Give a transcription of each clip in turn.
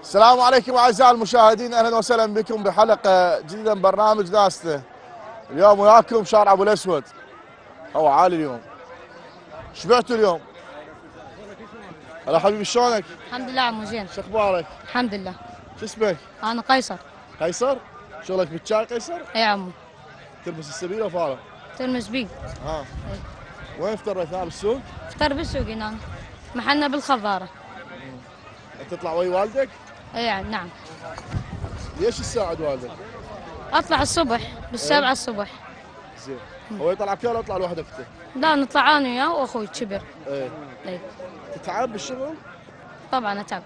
السلام عليكم اعزائي المشاهدين، اهلا وسهلا بكم بحلقه جديده من برنامج داسته. اليوم وياكم شارع ابو الاسود. هو عالي اليوم. شبعتوا اليوم؟ هلا حبيبي، شلونك؟ الحمد لله عمو زين. شو اخبارك؟ الحمد لله. شو اسمك؟ انا قيصر. قيصر؟ شغلك بالشاي قيصر؟ اي عمو. تلبس السبيل وفارغ؟ تلمس بي. ها. وين افتريتها بالسوق؟ افطر بالسوق هنا. محلنا بالخضاره. تطلع ويا والدك؟ اي نعم. ليش تساعد والدك؟ اطلع الصبح بالسبعة الصبح. زين. هو يطلع كيلو يطلع لوحدك انت؟ لا، نطلع انا وياه واخوي كبر. ايه. اي تتعب بالشغل؟ طبعا اتعب.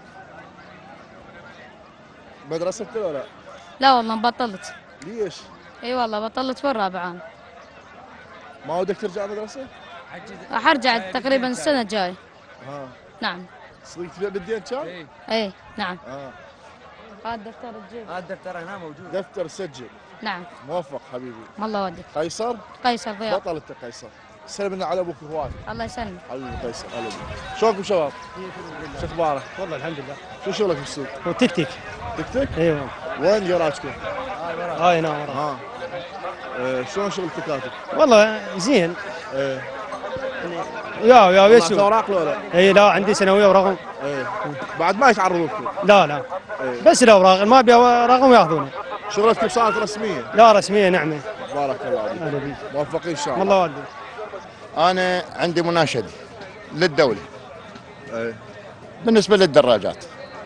مدرستك ولا لا؟ لا والله بطلت. ليش؟ اي والله بطلت بالرابع انا. ما ودك ترجع مدرسه؟ راح ارجع تقريبا السنه الجايه. ها. نعم. صديق تبيع بالدين كان؟ اي نعم. اه. هذا دفتر الجيب. هذا الدفتر هنا موجود. دفتر سجل. نعم. موفق حبيبي. الله ودك. قيصر؟ قيصر ضياء. بطل انت قيصر. سلم لنا على ابوك هواي. الله يسلمك. حبيبي قيصر، هلا بك. شلونكم شباب؟ شو اخبارك؟ والله الحمد لله. شو شغلك بالسوق؟ هو تك تك. تك تك؟ ايوه. وين جراجكم؟ هاي هنا ورا. ها. شلون شغل التكاتك؟ والله زين. ايه. ويا طلعت ويسو. اوراق ولا؟ اي لا، عندي سنويه ورقم. ايه. بعد ما يتعرضوكم؟ لا ايه. بس الاوراق ما ابي رقم ياخذونه. شغلتكم صارت رسميه؟ لا رسميه نعمه. بارك الله عليك. هلا بيك. موفقين ان شاء الله. والله والدي. أنا عندي مناشدة للدولة ايه. بالنسبة للدراجات.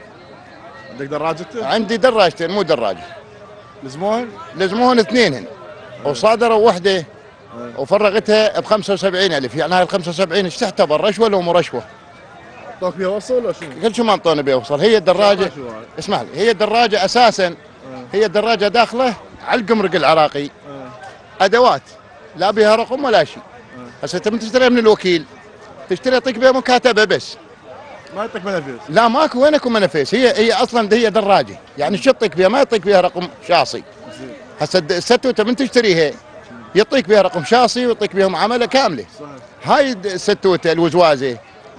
عندك دراجته؟ عندي دراجتين مو دراجة، لزموهن؟ لزموهن اثنينهن وصادروا وحدة وفرغتها ب 75,000. يعني هاي ال 75 ايش تعتبر، رشوة لو مو رشوة؟ اعطوك بيها وصل ولا شنو؟ كل شو ما انطوني بيوصل. هي الدراجة، شو هاي؟ اسمح لي، هي الدراجة أساسا هي الدراجة داخلة على القمرق العراقي أدوات، لا بها رقم ولا شيء. هسه انت من تشتريها من الوكيل تشتري يعطيك بها مكاتبة بس، ما يعطيك منافيس؟ لا ماكو وينكم منافيس. هي اصلا هي دراجه، يعني شو يعطيك فيها؟ ما يعطيك فيها رقم شاصي. هسه الستوته من تشتريها يعطيك فيها رقم شاصي ويعطيك فيها معامله كامله. صحيح. هاي الستوته الوزوازه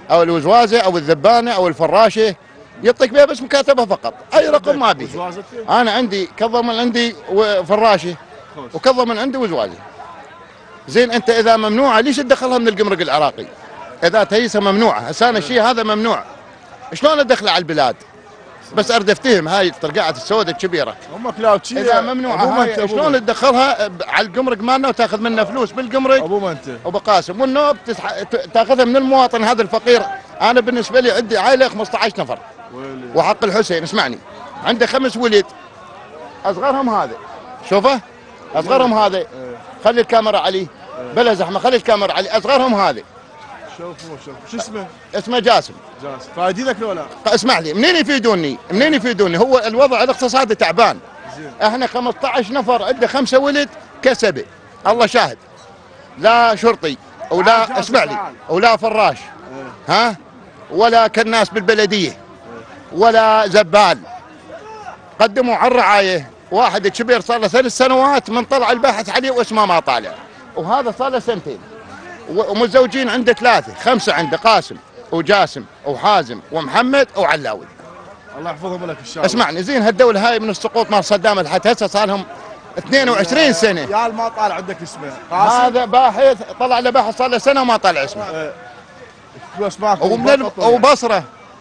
او الذبانه او الفراشه يعطيك بها بس مكاتبه فقط، اي رقم ما بيه. وزوازتك؟ انا عندي كضمن عندي فراشه وكضمن عندي وزوازه. زين انت اذا ممنوعه ليش تدخلها من القمرق العراقي؟ اذا تهيسها ممنوعه، هسه انا الشيء هذا ممنوع، شلون ادخله على البلاد؟ بس اريد افتهم هاي الطرقعات السوداء الكبيره هم كلاوتشي اذا ممنوعه هاي شلون تدخلها على القمرق مالنا وتاخذ منه فلوس بالقمرق ابو ما انت وبقاسم والنوب تاخذها من المواطن هذا الفقير. انا بالنسبه لي عندي عائله 15 نفر ويلي. وحق الحسين اسمعني، عنده 5 ولد، اصغرهم هذا شوفه، اصغرهم هذا، خلي الكاميرا عليه بلا زحمه، خلي الكاميرا عليه، اصغرهم هذا شوف شو اسمه؟ اسمه جاسم. جاسم. فايدينك ولا لا؟ اسمع لي، منين يفيدوني؟ منين يفيدوني؟ هو الوضع الاقتصادي تعبان. زين. احنا 15 نفر عنده 5 ولد كسبه، الله شاهد. لا شرطي ولا اسمع لي ولا فراش ها ولا كناس بالبلديه ولا زبال. قدموا على الرعايه واحد كبير صار له 3 سنوات من طلع الباحث عليه واسمه ما طالع، وهذا صار له 2 سنين. ومتزوجين عنده 3 5 عنده قاسم وجاسم وحازم ومحمد وعلاوي. الله يحفظهم لك ان شاء الله. اسمعني زين، هالدوله هاي من السقوط مال صدام لحد هسه صار لهم 22 سنه. يا ما طالع عندك اسمه قاسم. هذا باحث طلع له باحث صار له سنه وما طلع اسمه. بس ماكو وبصره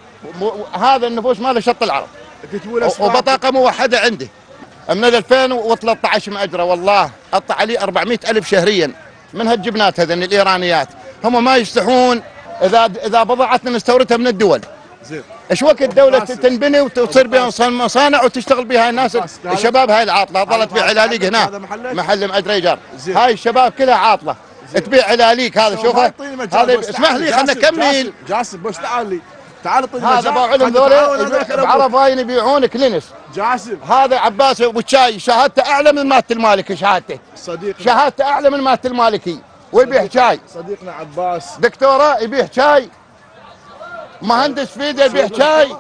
هذا النفوس ماله شط العرب. كتبوا وبطاقه موحده عنده من 2013 ماجره، والله قطع عليه 400,000 شهريا من هالجبنات هذين الايرانيات. هم ما يستحون اذا بضاعتنا نستوردها من الدول. زين. ايش وقت الدوله تنبني وتصير بها مصانع وتشتغل بها الناس الشباب هاي العاطله ظلت تبيع علاليق هنا محل مأجري ايجار. هاي الشباب كلها عاطله تبيع علاليق. هذا شوفه هذا اسمح لي خلنا نكمل. جاسم بس تعال لي، تعال اعطيني هذا باعوا لهم ذولا بعرفاين يبيعون كلينس. جاسم هذا عباس ابو الشاي شهادته اعلى من مالة المالكي، صديقنا شهادته اعلى من مالة المالكي ويبيع شاي. صديقنا عباس دكتوره يبيع شاي، مهندس فيده يبيع شاي.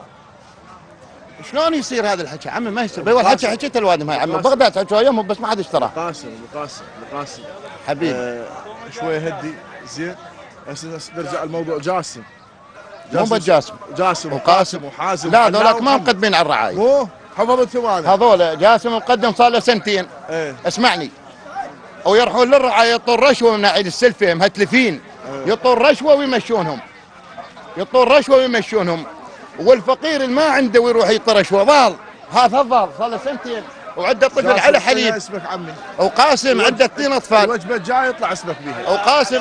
شلون يصير هذا الحكي عمي؟ ما يصير. بيوال حكي حكيته الوادم هاي عمي، بغداد حكوا يومهم بس ما حد اشتراه. قاسم حبيبي شويه هدي. زين هسه نرجع الموضوع جاسم. مو بجاسم جاسم وقاسم وحازم لا وعلاء هذولاك ما ومحمد. مقدمين على الرعايه. مو حفظ الثمانية. هذول جاسم مقدم صار له سنتين. ايه اسمعني، ويروحون للرعايه يعطون رشوه من عيد السلفه مهتلفين، يعطون رشوه ويمشونهم، يعطون رشوه ويمشونهم، والفقير اللي ما عنده ويروح يعطي رشوه ضال. هذا الضال صار له سنتين وعنده طفل جاسم، على حليب. اسمك عمي. وقاسم عنده 2 اطفال. الوجبة الجاية يطلع اسمك بيها. وقاسم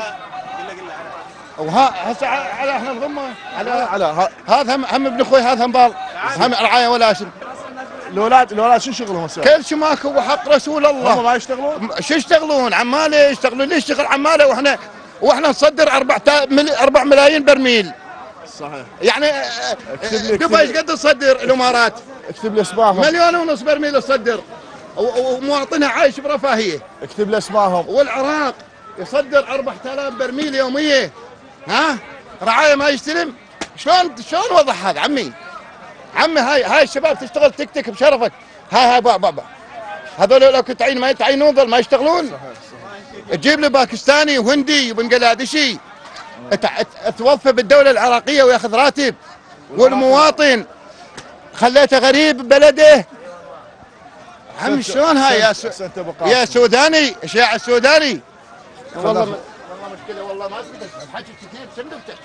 هسه على احنا الضمه على هذا هم ابن اخوي، هذا هم بال هم رعايه ولا اسم. الاولاد شو شغلهم هسه؟ كل شيء ماكو وحق رسول هم الله. ما يشتغلون؟ شو يشتغلون؟ عماله يشتغلون. ليش يشتغل عماله واحنا نصدر 4 ملايين برميل. صحيح. يعني اكتب دبي ايش قد تصدر الامارات؟ اكتب لي اسمائهم. 1.5 مليون برميل تصدر، ومواطنها عايش برفاهيه. اكتب لي اسمائهم. والعراق يصدر 4000 برميل يوميه. ها؟ رعايه ما يستلم؟ شلون وضع هذا عمي؟ هاي الشباب تشتغل تكتك بشرفك. هاي بابا هذول لو كنت تعين ما يتعينون ظل ما يشتغلون. تجيب لي باكستاني وهندي وبنجلاديشي توظفه بالدوله العراقيه وياخذ راتب، والمواطن خليته غريب ببلده. عم شلون هاي يا سوداني الشياع السوداني؟ والله مشكله، والله ما تقدر الحكي كثير صندوقتك.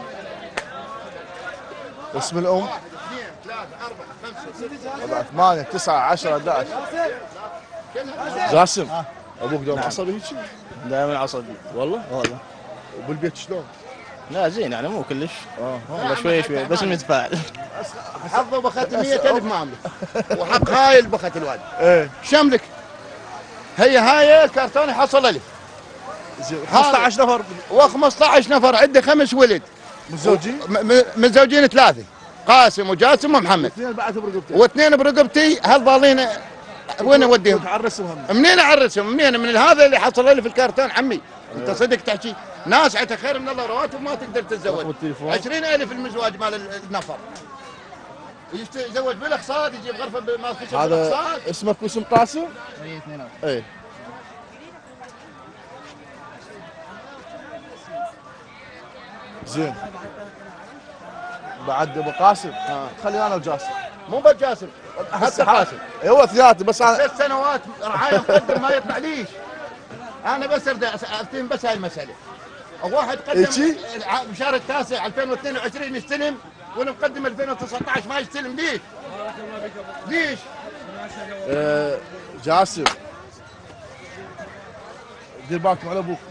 اسم الام 2 3 4 5 6 7 8 9 10 11. جاسم ابوك دوم عصبي هيك؟ دائما عصبي. والله؟ وبالبيت شلون؟ لا زين يعني مو كلش. والله شوي شوي بس متفاعل. حظه بخت 100,000 مامله وحق هاي البخت الواد. ايه شملك هاي الكرتون حصل 1000. 15 نفر و15 نفر عنده 5 ولد متزوجين؟ متزوجين 3 قاسم وجاسم ومحمد، اثنين بعد برقبتي. واثنين برقبتي. هالضالين وين اوديهم؟ تعرسهم. منين اعرسهم؟ منين؟ من هذا اللي حصل لي في الكرتون عمي. انت صدق تحكي ناس عندها خير من الله رواتب ما تقدر تتزوج. 20,000 المزواج مال النفر. يتزوج بالاقساط يجيب غرفه ما خشب هذا بالاقساط. اسمك واسم قاسم؟ ايه زين. بعد ابو قاسم خلي انا وجاسم. مو بجاسم حتى قاسم. هو ثلاثه بس انا 6 سنوات رعايه مقدم ما يطلع ليش. انا بس افتهم بس هاي المساله. واحد قدم إيشي؟ بشهر التاسع 2022 يستلم، وانا مقدم 2019 ما يستلم. ليش؟ ليش؟ جاسم دير بالكم على ابوك.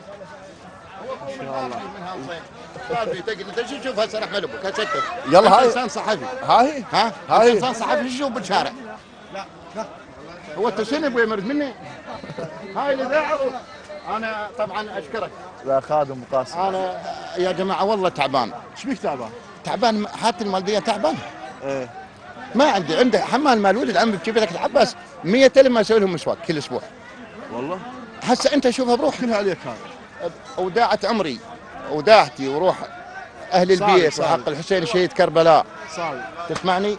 ان شاء الله. انت شو تشوف هسه رحمه ابوك هسه يلا هاي انسان صحفي. هاي هاي انسان صحفي شو تشوف بالشارع؟ لا هو انت شنو ابوي مرد مني؟ هاي الاذاعه. انا طبعا اشكرك. لا خادم ابو قاسم. انا يا جماعه والله تعبان. ايش بيك تعبان؟ تعبان حالتي الماليه تعبان. ايه ما عنده حمال مال ولد عمي بجيب لك العباس 100,000 ما اسوي لهم مسواك كل اسبوع. والله هسه انت شوفها بروحك. كلها عليك هذا. وداعة عمري وداعتي وروح اهل البيت صعب. وحق الحسين شهيد كربلاء. صعب. تسمعني؟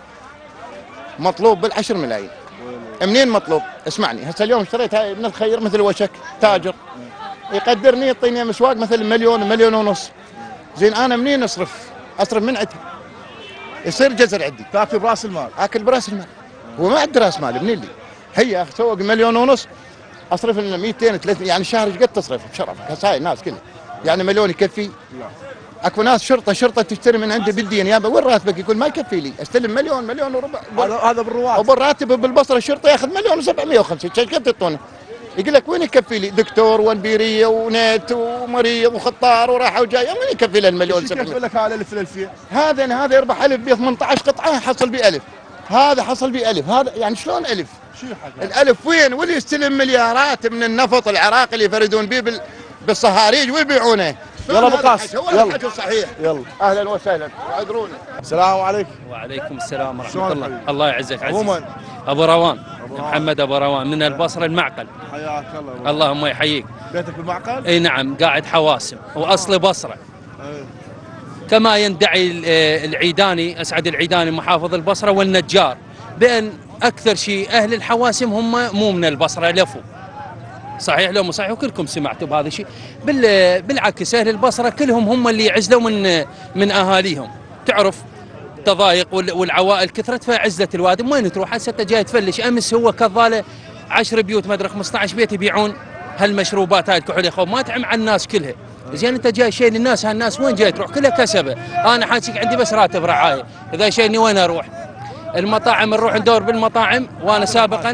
مطلوب بال10 ملايين. منين مطلوب؟ اسمعني هسه اليوم اشتريت هاي من الخير مثل وشك تاجر يقدرني يعطيني مسواق مثل 1,000,000 1,500,000. زين انا منين اصرف من عندي؟ يصير جزر عندي. تاكل براس المال. اكل براس المال. هو ما عنده راس مال منين لي؟ هي سوق 1,500,000 اصرف لنا 200 300 يعني الشهر ايش قد تصرف بشرفك؟ هسه هاي الناس كلها يعني مليون يكفي؟ لا. اكو ناس شرطه تشتري من عندي بالدين يابا وين راتبك؟ يقول ما يكفي لي استلم 1,000,000 وربع. هذا بالرواتب. وبالراتب بالبصره الشرطه ياخذ 1,750,000 ايش قد تعطونه؟ يقول لك وين يكفي لي؟ دكتور وانبيريه ونت ومريض وخطار وراحه وجايه وين يكفي له المليون ايش يكفي لك هذا 1000 الالفيه؟ هذا يربح 1000 ب 18 قطعه حصل ب 1000. هذا حصل ب 1000 هذا يعني شلون 1000؟ شو حق الألف وين؟ واللي يستلم مليارات من النفط العراقي اللي يفردون به بالصهاريج ويبيعونه. يلا ابو قاسم هو يلا الحكي صحيح. يلا اهلا وسهلا واعذرونا. السلام عليكم. وعليكم السلام ورحمه شلونك الله. حبيبي؟ الله يعزك عزيز. عموما ابو روان محمد ابو روان من البصره المعقل. حياك الله. اللهم يحييك. بيتك بالمعقل؟ اي نعم قاعد حواسم واصلي بصره. ايه. كما يندعي العيداني اسعد العيداني محافظ البصره والنجار بان اكثر شيء اهل الحواسم هم مو من البصره لفوا. صحيح لو مو صحيح وكلكم سمعتوا بهذا الشيء. بالعكس اهل البصره كلهم هم اللي يعزلوا من اهاليهم تعرف تضايق والعوائل كثرت فعزلت الوادي، وين تروح هسه انت جاي تفلش. امس هو كظاله 10 بيوت ما ادري 15 بيت يبيعون هالمشروبات هاي الكحول يا اخو، ما تعم على الناس كلها. زين انت جاي شيء للناس، هالناس وين جاي تروح؟ كلها كسبه. انا حاجيك عندي بس راتب رعايه، اذا شيني وين اروح؟ المطاعم نروح ندور بالمطاعم، وانا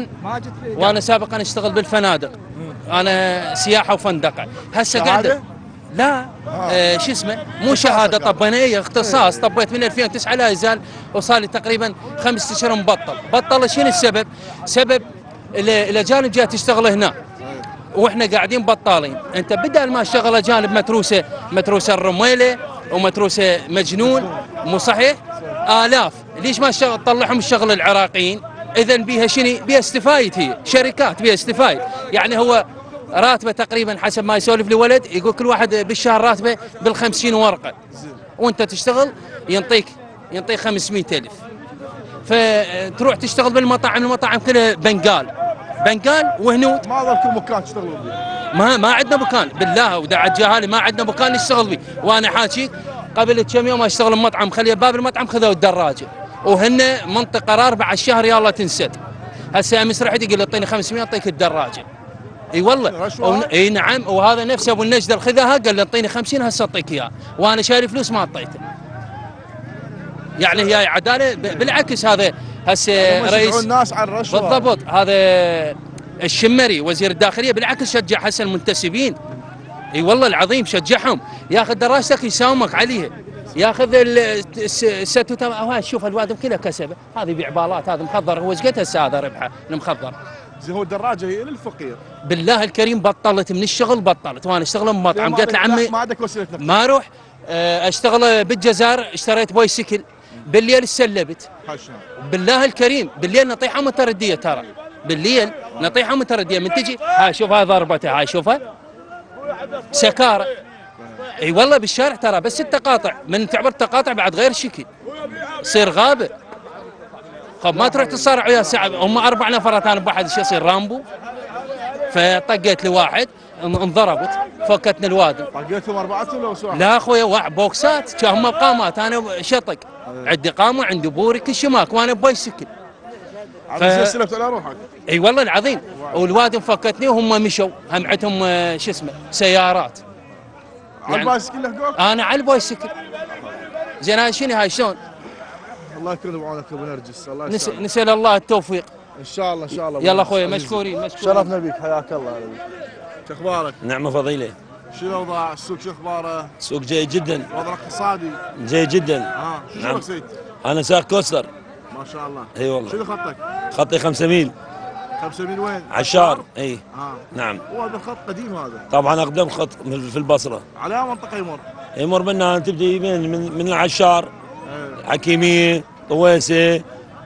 سابقا اشتغل بالفنادق. انا سياحه وفندقه. هسه قاعد لا شو اسمه مو شهاده طبينا، هي اختصاص. طبيت من 2009 لا يزال، وصار لي تقريبا 5 اشهر بطل. شنو السبب؟ سبب الاجانب جايه تشتغل هنا واحنا قاعدين بطالين. انت بدل ما اشتغل اجانب متروسه الرميله ومتروسه مجنون، مو صحيح؟ آلاف، ليش ما تطلعهم الشغل العراقيين؟ اذا بيها شنو؟ بيها استفايد، هي شركات بيها استفايد. يعني هو راتبه تقريبا حسب ما يسولف لي ولد، يقول كل واحد بالشهر راتبه بال50 ورقه، وانت تشتغل ينطيك 500,000. فتروح تشتغل بالمطاعم، المطاعم كلها بنغال وهنود. ما ظلكم مكان تشتغلون به؟ ما عندنا مكان بالله، ودع الجهالي ما عندنا مكان نشتغل به. وانا حاكيك قبل كم يوم اشتغل بمطعم، خلي باب المطعم خذوا الدراجه، وهن منطقه قرار بعد الشهر يلا تنسد. هسه امس رحت يقول اعطيني 500 اعطيك الدراجه. اي والله اي نعم. وهذا نفسه ابو النجده الخذاها قال لي اعطيني 50 هسه اعطيك اياها، وانا شاري فلوس ما اعطيته. يعني هي عداله بالعكس. هذا هسه رئيس الناس على الرشوه بالضبط. هذا الشمري وزير الداخليه بالعكس شجع هسه المنتسبين. اي والله العظيم شجعهم، ياخذ دراجتك يساومك عليها، ياخذ الستوت. هاي شوف الوادم كلها كسبه، هذا يبيع بالات، هذا مخضر. هو ايش قد هسه هذا ربحه المخضر؟ زين هو الدراجه هي للفقير. بالله الكريم بطلت من الشغل، وانا اشتغل بمطعم. قلت لعمي ما عندك وسيله نقل، ما اروح اشتغل بالجزائر. اشتريت بايسكل بالليل سلبت. بالله الكريم بالليل نطيحه مترديه، ترى بالليل نطيحه مترديه. من تجي هاي شوف هاي ضربتها، هاي شوفها سكاره. اي والله بالشارع ترى بس التقاطع، من تعبر التقاطع بعد غير شكل يصير غابه. خب ما تروح تصارع ويا ساعه، هم 4 نفرات، انا بواحد شو يصير رامبو. فطقيت لواحد انضربت، فكتني الوادم. طقيتهم 4 ولا واحد؟ لا اخويا بوكسات، هم قامات، انا شطق. عندي قامه عندي بوري كل شماك، وانا ببايسكل. سلفت على روحك. اي والله العظيم. والوادم فكتني وهم مشوا، هم عندهم شو اسمه سيارات. على البايسكل لحقوك؟ انا على البايسكل. زين هاي شنو هاي شلون؟ الله يكون بعونك ابو نرجس. الله يسلمك. نسال الله التوفيق ان شاء الله ان شاء الله. يلا اخويا مشكورين. شرفنا بك، حياك الله. شو اخبارك؟ نعمه فضيله. شنو اوضاع السوق؟ شو اخباره؟ السوق جيد جدا. وضع اقتصادي جيد جدا. شو شغلك سيد؟ انا سائق كوستر. ما شاء الله. اي والله. شنو خطك؟ خطي 5 ميل. 5 ميل وين؟ عشار. اي نعم. وهذا الخط قديم هذا؟ طبعا اقدم خط في البصره. على منطقه يمر؟ يمر منها تبدي من العشار، حكيميه، طويسه،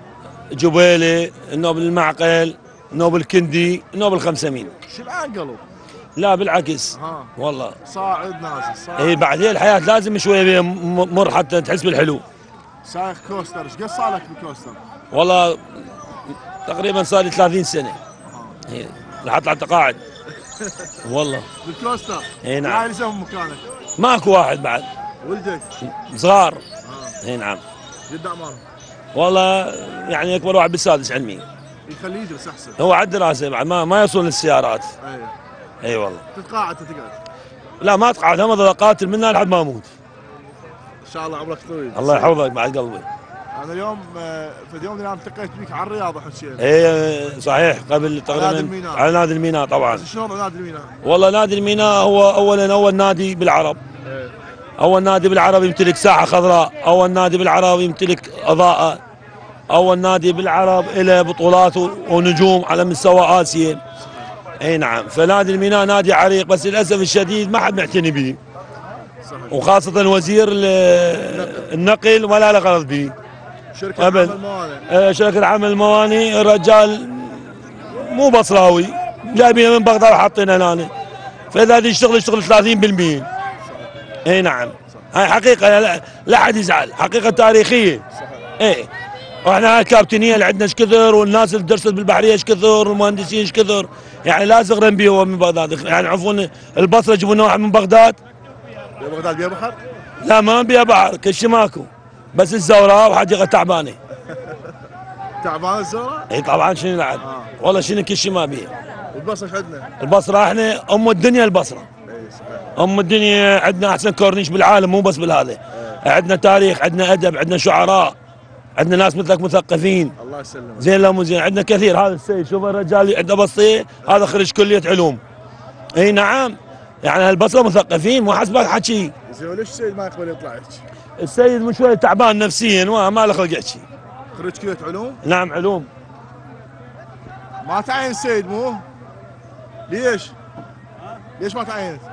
جبيله، النوبل المعقل، نوبل كندي، نوبل 5 ميل. شو العقل؟ لا بالعكس والله صاعد نازل صاعد. اي بعدين الحياه لازم شويه مر حتى تحس بالحلو. سايق كوستر، ايش قد صار لك بالكوستر؟ والله تقريبا صار لي 30 سنه. لحد على التقاعد. والله بالكوستر؟ اي نعم. يعني يسوون مكانك؟ ماكو واحد بعد. ولدك؟ صغار. اي نعم. قد اعمارهم؟ والله يعني اكبر واحد بالسادس علمي. يخليه يدرس احسن. هو على الدراسه بعد ما يوصل للسيارات. اي والله. تتقاعد تقعد؟ لا ما اتقاعد، هم اظل اقاتل منها لحد ما اموت. ان شاء الله عمرك طويل. الله يحفظك بعد قلبي. انا اليوم في اليوم اللي انا التقيت بيك على الرياضه حسين. اي صحيح قبل تقريبا على نادي الميناء طبعا. شلون نادي الميناء؟ والله نادي الميناء هو اولا اول نادي بالعرب. اول نادي بالعرب يمتلك ساحه خضراء، اول نادي بالعرب يمتلك اضاءه، اول نادي بالعرب له بطولات ونجوم على مستوى اسيا. اي نعم. فنادي الميناء نادي عريق، بس للاسف الشديد ما حد معتني به. وخاصه وزير النقل ولا له غرض به. شركه عمل الموانئ. شركه عمل الموانئ الرجال مو بصراوي، جايبينه من بغداد وحاطينه هنا. فاذا يشتغل 30%. اي نعم. هاي حقيقه لا حد يزعل، حقيقه تاريخيه. اي واحنا هاي الكابتنيه اللي عندنا ايش كثر، والناس اللي درست بالبحريه ايش كثر، والمهندسين ايش كثر، يعني لا صغرا به هو من بغداد. يعني عفوا البصره يجيبون واحد من بغداد. بغداد بيها بحر؟ لا ما بيها بحر، كل شيء ماكو. بس الزوراء وحديقه تعبانه. تعبان الزوراء؟ اي طبعا شنو نلعب؟ والله شنو كل شيء ما بيه. والبصره ايش عندنا؟ البصره احنا ام الدنيا البصره. اي صحيح. ام الدنيا، عندنا احسن كورنيش بالعالم مو بس بالهذا. عندنا تاريخ، عندنا ادب، عندنا شعراء، عندنا ناس مثلك مثقفين. الله يسلمك. زين لا مو زين، عندنا كثير. هذا السيد شوف الرجال عنده بسطيه، هذا خريج كليه علوم. اي نعم، يعني هالبصره مثقفين مو حسبك حكي. زين وليش السيد ما يقبل يطلع هيك؟ السيد مو شوي تعبان نفسيا وما له خلق يحكي. خريج كليه علوم؟ نعم علوم. ما تعين السيد مو؟ ليش؟ ليش ما تعينت؟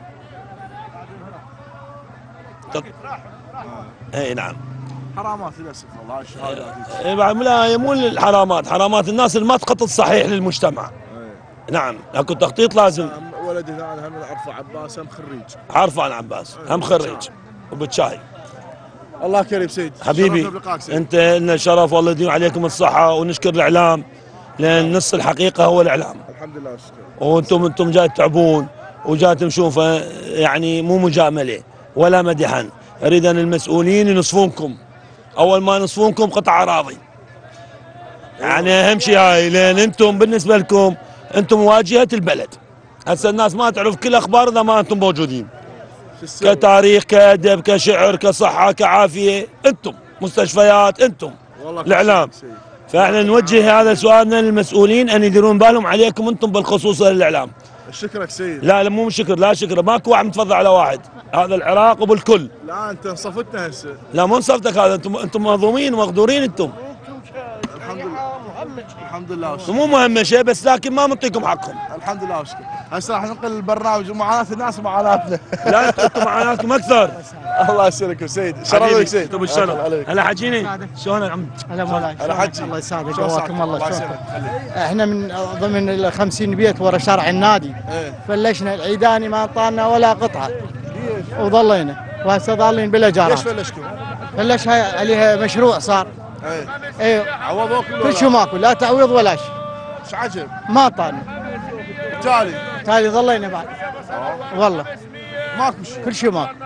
اي نعم. حرامات للاسف والله الشهادات. اي بعد لا مو الحرامات، حرامات الناس اللي ما تخطط صحيح للمجتمع. نعم، اكو تخطيط لازم. ولدي انا هم اعرفه عباس، هم خريج. عارفه انا عباس، هم خريج وبالشاي. الله كريم سيد. حبيبي انت لنا الشرف والله يديم عليكم الصحه، ونشكر الاعلام لان نص الحقيقه هو الاعلام. الحمد لله والشكر. وانتم جاي تعبون وجاي تشوفه، يعني مو مجامله ولا مدحا، اريد ان المسؤولين ينصفونكم. اول ما ينصفونكم قطع اراضي. يعني اهم شيء هاي، لان انتم بالنسبه لكم انتم واجهه البلد. هسه الناس ما تعرف كل اخبار اذا ما انتم موجودين. كتاريخ، كادب، كشعر، كصحه، كعافيه، انتم مستشفيات، انتم الاعلام. فاحنا نوجه هذا سؤالنا للمسؤولين ان يديرون بالهم عليكم انتم بالخصوص للاعلام. شكرك سيد. لا مو شكر، لا شكر، ماكو واحد متفضل على واحد، هذا العراق وبالكل. لا انت انصفتنا هسه. لا مو انصفتك، هذا انتم مهضومين ومغدورين انتم. الحمد لله. الحمد لله والشكر. مو مهم شيء، بس لكن ما منطيكم حقهم. الحمد لله والشكر. هسه راح ننقل البرنامج ومعاناه الناس ومعاناتنا. لا انتم معاناتكم اكثر. الله يسلمك سيد، شرف لك سيد. انتم بالشرف. هلا حجيني شلون يا عم؟ هلا مولاي. هلا حجي. الله يسعدك قواكم الله. شلونكم؟ احنا من ضمن ال 50 بيت ورا شارع النادي. فلشنا العيداني ما اعطانا ولا قطعه. وظلينا وهسه ضالين بلا جارات. ليش فلشكم؟ فلش عليها مشروع صار. ايه عوضوكم كل شيء ماكو، لا تعويض ولا شيء. ايش عجب؟ ما اعطانا. تالي ظلينا بعد. والله ماكو شيء. كل شيء ماكو.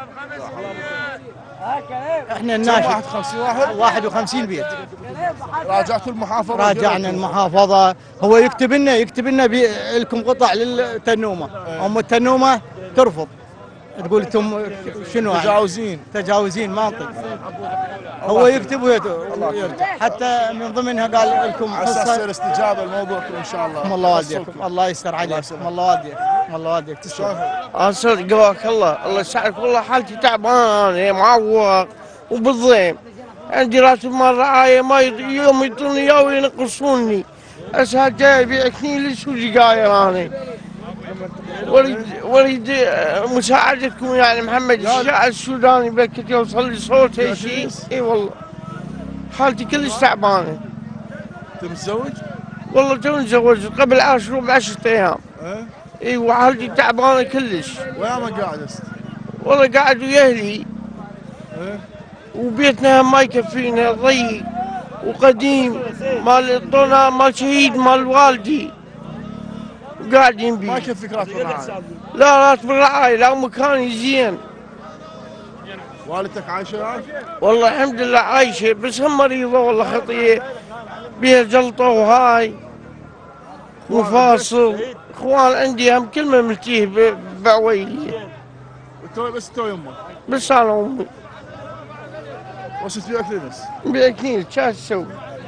احنا الناشئ 51 واحد. 51 بيت. راجعتوا المحافظه؟ راجعنا المحافظه، هو يكتب لنا لكم قطع للتنومه. ام التنومه ترفض، تقول انتم شنو تجاوزين ما انطق. هو يكتب ويرجع، حتى من ضمنها قال لكم على اساس الاستجابه لموضوعكم ان شاء الله. الله والديكم، الله يستر عليكم، الله والديك تسلم. صدق قواك الله يسعدك. والله حالتي تعبان معوق وبالضيم، عندي راس مال رعايه ما يوم يعطوني اياه وينقصوني. هسه جاي ابيع كنيلس وسجاير انا. اريد مساعدتكم يعني محمد الشاعر السوداني بلكت يوصل لي صوت هي شيء. اي والله حالتي كلش تعبانه. انت متزوج؟ والله تو متزوج قبل 10 ايام. اي وحالتي تعبانه كلش. ويا ما قاعد والله قاعد ويا اهلي. وبيتنا ما يكفينا، ضيق وقديم، مال شهيد مال والدي قاعدين بيه. ما يكفيك راتب الرعايه؟ لا راتب الرعايه، لا مكاني زين. والدتك عايشه الان؟ والله الحمد لله عايشه، بس هم مريضه والله خطيه، بيها جلطه وهاي مفاصل. اخوان عندي هم كلمه ملتيه بعويليه. بس تو يمك؟ بس انا امي. وش تبيع كلينس؟ بيع كلينس، شو تسوي؟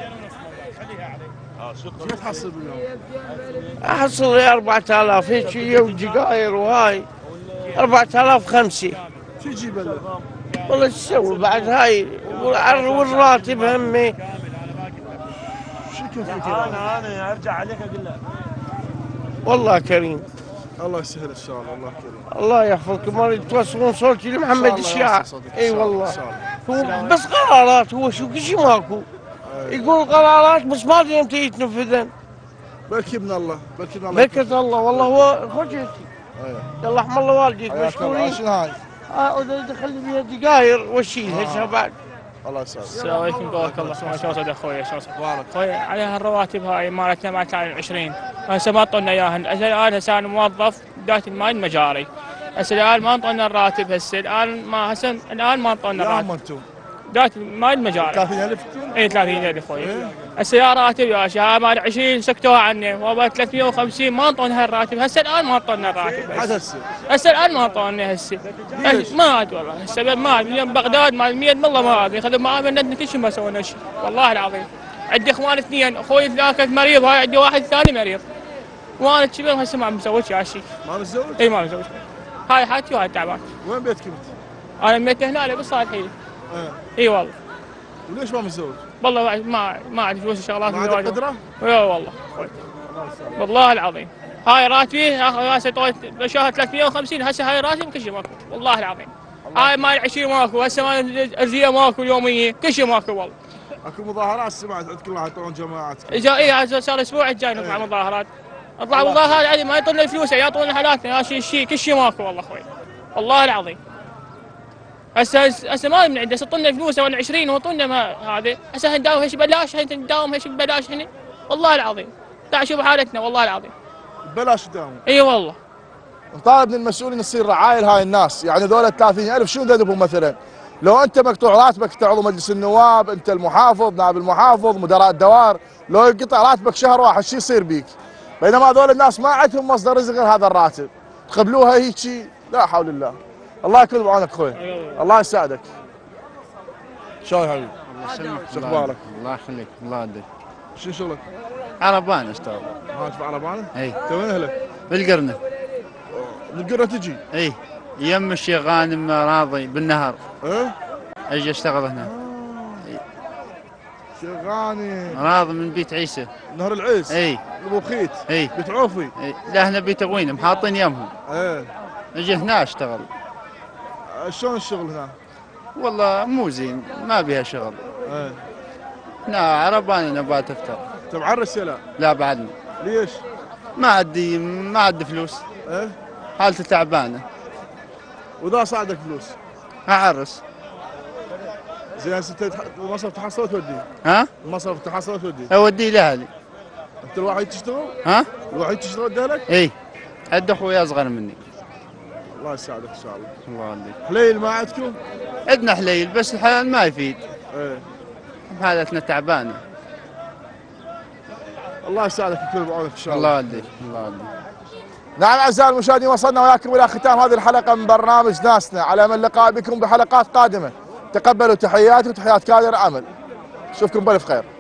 شو تحصل باليوم؟ احصل لي 4000 هيك هي وجقاير وهاي 4000 5. شو تجيب له؟ والله شو تسوي بعد هاي والراتب همي. شو كيفك؟ انا ارجع عليك اقول لك والله كريم. الله يسهل ان شاء الله. الله كريم. الله يحفظكم. اريد توصلون صوتي لمحمد الشاعر. اي والله هو بس قرارات، هو شو كل شيء ماكو. يقول قرارات بس ما ادري متى يتنفذن. بلكي من الله، بلكي من الله. بكت الله والله هو خوجتي. الله يرحم الله والديك مشكورين. شنو هاي؟ اريد اخلي فيها دقاير واشيلها هسه بعد. الله يسعدك. السلام عليكم قواك الله. شلون صدق اخوي؟ شلون صدق؟ اخوي عليها الرواتب هاي مالتنا مالت 20 هسه ما اعطونا اياهن. هسه انا موظف بدايه الماي مجاري. هسه الان ما انطونا الراتب. هسه الان ما اعطونا الراتب. ذات ما المجال 30,000 اي 30,000 خوي. السيارات يا شباب مال 20 سكتوها عني وابا 350 ما انطونا الراتب هسه الان ما انطونا الراتب هسه الان ما انطونا هسه ما ادري والله السبب ما من بغداد مال 100 والله ما ادري خذوا معاه من كل شيء ما سوينا شيء والله العظيم. عندي اخوان اثنين اخوي ذاك مريض هاي عندي واحد ثاني مريض وانا كبير هسه ما مسوي شيء. ما متزوج؟ اي ما متزوج. هاي حالتي وهاي تعبان. وين بيتك انت؟ انا ميت هنا بالصالحيه. اي والله. وليش ما متزوج؟ والله ما عندي فلوس الشغلات ما عندك قدرة؟ لا والله والله العظيم. هاي راتبي هسه شهر 350 هسه هاي راتب كل شيء ماكو والله العظيم. هاي مال 20 ماكو هسه مال ارزيه ماكو يوميه كل شيء ماكو والله. اكو مظاهرات سمعت عندكم راح يطلعون جماعات. اي صار الاسبوع الجاي نطلع مظاهرات. اطلع مظاهرات عادي ما يعطونا فلوس يعطونا حالاتنا يا شيء كل شيء ماكو والله اخوي والله العظيم. هسه ما من عنده يعطونا فلوس ولا 20 ويعطونا ما هذا هسه نداوم هيش ببلاش نداوم هيش ببلاش هنا والله العظيم. تعال شوف حالتنا والله العظيم. ببلاش تداوم؟ اي والله. نطالب من المسؤولين تصير رعاية لهاي الناس، يعني ذولا 30,000 شنو ذنبهم مثلا؟ لو انت مقطوع راتبك تعضو مجلس النواب، انت المحافظ، نائب المحافظ، مدراء الدوار، لو ينقطع راتبك شهر واحد شو يصير بيك؟ بينما هذول الناس ما عندهم مصدر رزق غير هذا الراتب، تقبلوها هيجي لا حول الله. الله يكون بعونك اخوي، الله يساعدك. شلون حبيبي؟ الله يسلمك. شو اخبارك؟ الله يخليك الله يهديك. شو شغلك؟ عربانه اشتغل. في عربانه؟ اي. انت وين اهلك؟ بالقرنه. بالقرنه تجي؟ اي. يم الشيخ غانم راضي بالنهر. ايه؟ اجي اشتغل هنا. شيخ غانم راضي من بيت عيسى. نهر العيس؟ اي. ابو خيت؟ اي. بيت عوفي؟ اي. لا هنا بيت غوينم حاطين يمهم. ايه. اجي هنا اشتغل. شلون الشغل هنا؟ والله مو زين ما بيها شغل. ايه. هنا عربانه نبات افتر. انت معرس يا لا؟ لا بعدنا. ليش؟ ما عندي فلوس. ايه؟ حالتي تعبانه. واذا صعدك فلوس؟ اعرس. زين هسه المصرف تحصل تودي؟ ها؟ المصرف تحصل تودي؟ اوديه لاهلي. انت الوحيد تشتغل؟ ها؟ الوحيد تشتغل بدالك؟ اي. عندي اخويا اصغر مني. الله يساعدك ان شاء الله. الله يهديك. حليل ما عندكم؟ عندنا حليل بس الحلال ما يفيد. ايه. حالتنا تعبانه. الله يساعدك ويكون بعونك ان شاء الله. الله يهديك الله يهديك. نعم اعزائي المشاهدين وصلنا وياكم الى ختام هذه الحلقه من برنامج ناسنا، على من اللقاء بكم بحلقات قادمه. تقبلوا تحياتي وتحيات كادر عمل. اشوفكم بالف خير.